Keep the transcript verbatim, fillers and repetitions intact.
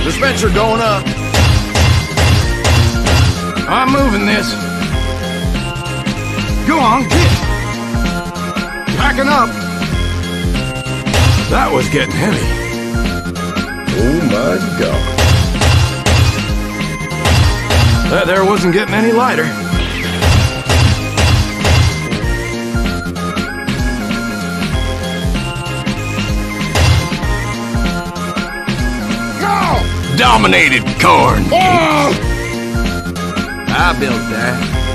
Dispenser going up. I'm moving this. Go on, get. Packing up. That was getting heavy. Oh my God. That there wasn't getting any lighter. No! Dominated corn. Oh! I built that.